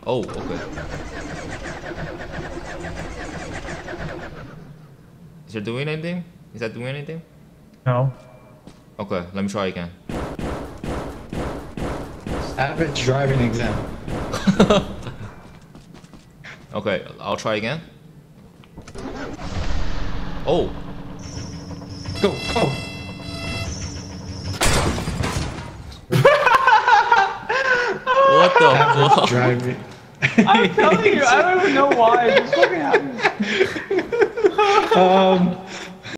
Oh, okay. Is it doing anything? Is that doing anything? No. Okay, let me try again. Average driving exam. Okay, I'll try again. Oh, Go, go. what the Average fuck? driving. I'm telling you, I don't even know why. It just fucking happened.